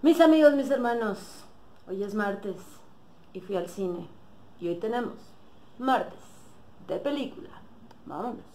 Mis amigos, mis hermanos, hoy es martes y fui al cine y hoy tenemos martes de película. Vámonos.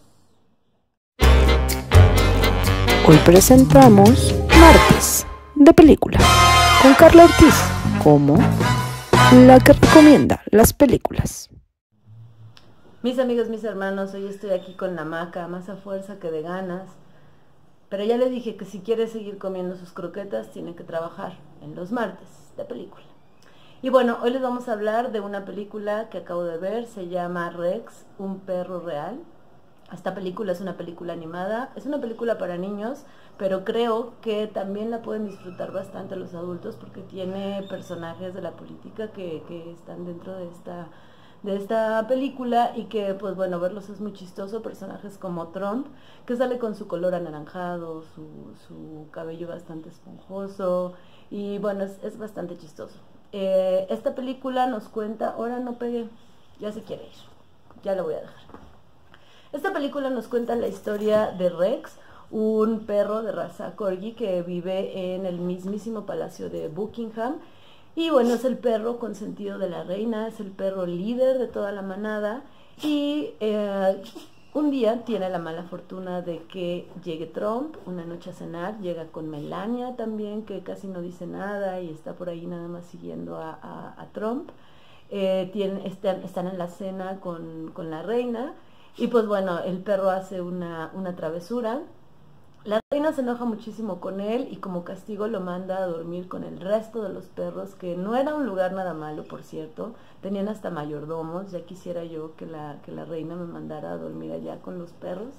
Hoy presentamos Martes de película con Carla Ortiz como la que recomienda las películas. Mis amigos, mis hermanos, hoy estoy aquí con la maca, más a fuerza que de ganas. Pero ya le dije que si quiere seguir comiendo sus croquetas, tiene que trabajar en los martes de película. Y bueno, hoy les vamos a hablar de una película que acabo de ver, se llama Rex, un perro real. Esta película es una película animada, es una película para niños, pero creo que también la pueden disfrutar bastante los adultos porque tiene personajes de la política que están dentro de esta película y que pues bueno, verlos es muy chistoso, personajes como Trump, que sale con su color anaranjado, su cabello bastante esponjoso y bueno, es bastante chistoso. Esta película nos cuenta, ahora no pegué, ya se quiere ir, ya lo voy a dejar. Esta película nos cuenta la historia de Rex, un perro de raza corgi que vive en el mismísimo palacio de Buckingham. Y bueno, es el perro consentido de la reina, es el perro líder de toda la manada. Y un día tiene la mala fortuna de que llegue Trump una noche a cenar, llega con Melania también, que casi no dice nada y está por ahí nada más siguiendo a Trump. Están en la cena con la reina. Y pues bueno, el perro hace una travesura. La reina se enoja muchísimo con él y como castigo lo manda a dormir con el resto de los perros, que no era un lugar nada malo, por cierto. Tenían hasta mayordomos, ya quisiera yo que la reina me mandara a dormir allá con los perros.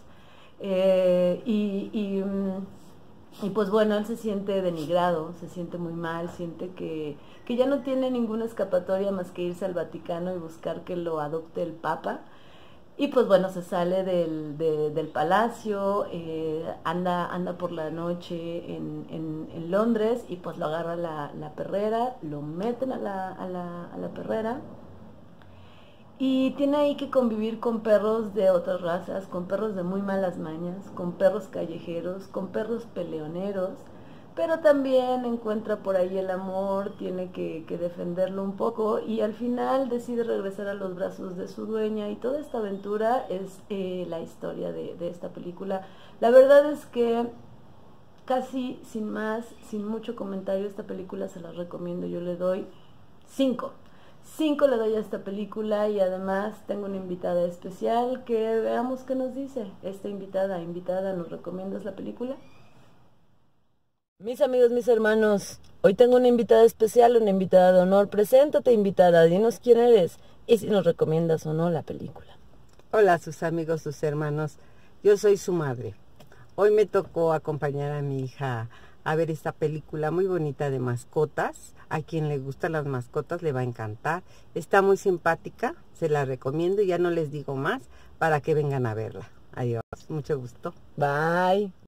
Y pues bueno, él se siente denigrado, se siente muy mal, siente que ya no tiene ninguna escapatoria más que irse al Vaticano y buscar que lo adopte el Papa. Y pues bueno, se sale del palacio, anda por la noche en Londres y pues lo agarra la perrera, lo meten a la perrera y tiene ahí que convivir con perros de otras razas, con perros de muy malas mañas, con perros callejeros, con perros peleoneros, pero también encuentra por ahí el amor, tiene que defenderlo un poco y al final decide regresar a los brazos de su dueña y toda esta aventura es la historia de esta película. La verdad es que casi sin más, sin mucho comentario, esta película se la recomiendo, yo le doy 5. 5 le doy a esta película y además tengo una invitada especial que veamos qué nos dice. Esta invitada, ¿nos recomiendas la película? Mis amigos, mis hermanos, hoy tengo una invitada especial, una invitada de honor. Preséntate, invitada, dinos quién eres y si nos recomiendas o no la película. Hola, sus amigos, sus hermanos. Yo soy su madre. Hoy me tocó acompañar a mi hija a ver esta película muy bonita de mascotas. A quien le gustan las mascotas le va a encantar. Está muy simpática, se la recomiendo y ya no les digo más para que vengan a verla. Adiós, mucho gusto. Bye.